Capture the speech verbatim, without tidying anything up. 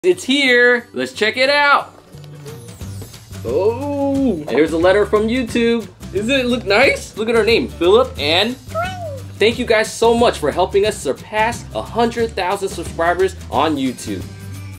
It's here. Let's check it out. Oh, here's a letter from YouTube. Doesn't it look nice? Look at our name, Philip and thank you guys so much for helping us surpass one hundred thousand subscribers on YouTube.